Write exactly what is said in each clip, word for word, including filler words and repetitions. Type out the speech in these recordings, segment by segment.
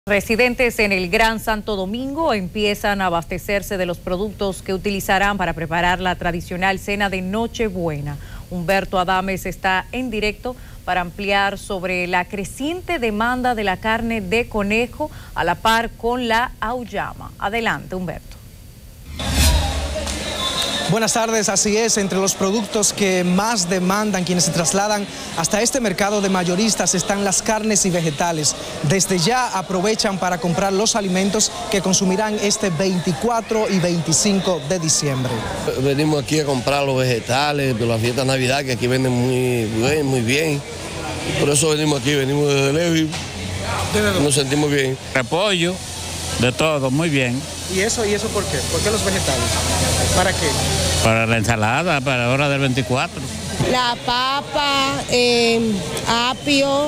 Residentes en el Gran Santo Domingo empiezan a abastecerse de los productos que utilizarán para preparar la tradicional cena de Nochebuena. Humberto Adames está en directo para ampliar sobre la creciente demanda de la carne de conejo a la par con la auyama. Adelante, Humberto. Buenas tardes, así es, entre los productos que más demandan quienes se trasladan hasta este mercado de mayoristas están las carnes y vegetales. Desde ya aprovechan para comprar los alimentos que consumirán este veinticuatro y veinticinco de diciembre. Venimos aquí a comprar los vegetales de la fiesta de Navidad, que aquí venden muy bien, muy bien. Por eso venimos aquí, venimos desde lejos y nos sentimos bien. Repollo, de todo, muy bien. ¿Y eso, y eso por qué? ¿Por qué los vegetales? ¿Para qué? Para la ensalada, para la hora del veinticuatro. La papa, eh, apio,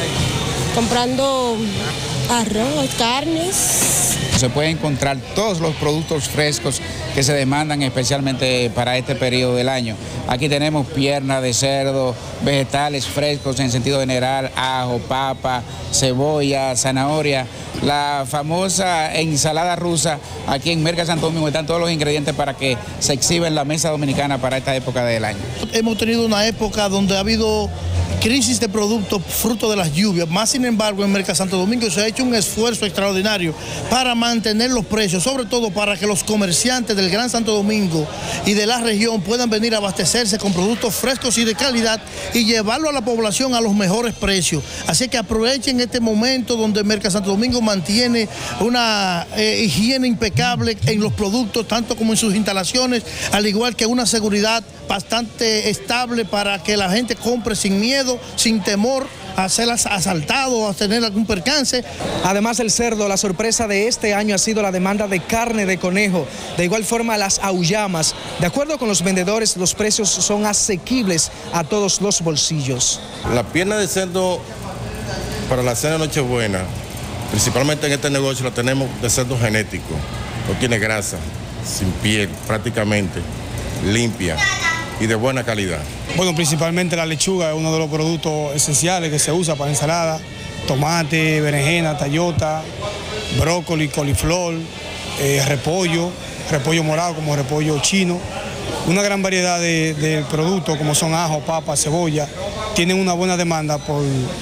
comprando arroz, carnes. Se pueden encontrar todos los productos frescos que se demandan especialmente para este periodo del año. Aquí tenemos pierna de cerdo, vegetales frescos en sentido general, ajo, papa, cebolla, zanahoria. La famosa ensalada rusa, aquí en Merca Santo Domingo están todos los ingredientes para que se exhiba en la mesa dominicana para esta época del año. Hemos tenido una época donde ha habido crisis de productos fruto de las lluvias, más sin embargo en Merca Santo Domingo se ha hecho un esfuerzo extraordinario para mantener los precios, sobre todo para que los comerciantes del Gran Santo Domingo y de la región puedan venir a abastecerse con productos frescos y de calidad y llevarlo a la población a los mejores precios. Así que aprovechen este momento donde Merca Santo Domingo mantiene una eh, higiene impecable en los productos, tanto como en sus instalaciones, al igual que una seguridad bastante estable para que la gente compre sin miedo, sin temor a ser asaltado o a tener algún percance. Además del cerdo, la sorpresa de este año ha sido la demanda de carne de conejo. De igual forma, las auyamas. De acuerdo con los vendedores, los precios son asequibles a todos los bolsillos. La pierna de cerdo para la cena de Nochebuena, principalmente en este negocio, la tenemos de cerdo genético. No tiene grasa, sin piel, prácticamente, limpia y de buena calidad. Bueno, principalmente la lechuga es uno de los productos esenciales que se usa para ensalada, tomate, berenjena, tallota, brócoli, coliflor, eh, repollo, repollo morado como repollo chino, una gran variedad de, de productos como son ajo, papa, cebolla, tienen una buena demanda por,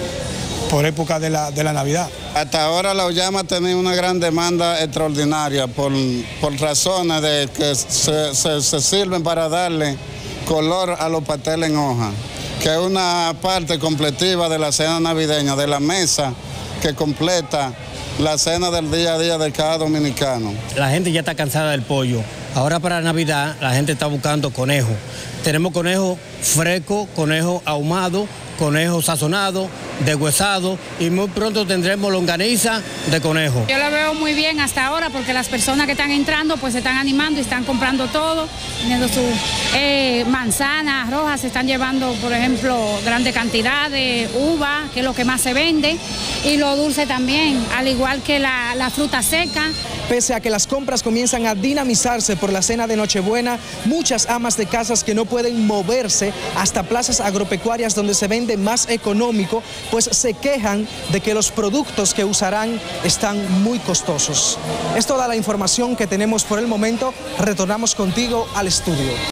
por época de la, de la Navidad. Hasta ahora la auyama ha tenido una gran demanda extraordinaria por, por razones de que se, se, se sirven para darle color a los pasteles en hoja, que es una parte completiva de la cena navideña, de la mesa que completa la cena del día a día de cada dominicano. La gente ya está cansada del pollo. Ahora para Navidad la gente está buscando conejo. Tenemos conejo fresco, conejo ahumado, conejo sazonado, deshuesado y muy pronto tendremos longaniza de conejo. Yo lo veo muy bien hasta ahora porque las personas que están entrando pues se están animando y están comprando todo, teniendo sus eh, manzanas rojas, se están llevando por ejemplo grande cantidad de uva, que es lo que más se vende, y lo dulce también, al igual que la, la fruta seca. Pese a que las compras comienzan a dinamizarse por la cena de Nochebuena, muchas amas de casas que no pueden moverse hasta plazas agropecuarias donde se vende más económico, pues se quejan de que los productos que usarán están muy costosos. Es toda la información que tenemos por el momento. Retornamos contigo al estudio.